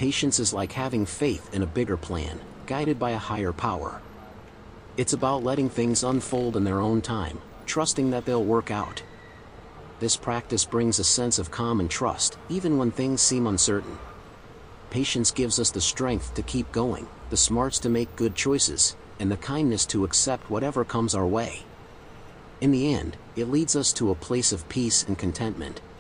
Patience is like having faith in a bigger plan, guided by a higher power. It's about letting things unfold in their own time, trusting that they'll work out. This practice brings a sense of calm and trust, even when things seem uncertain. Patience gives us the strength to keep going, the smarts to make good choices, and the kindness to accept whatever comes our way. In the end, it leads us to a place of peace and contentment,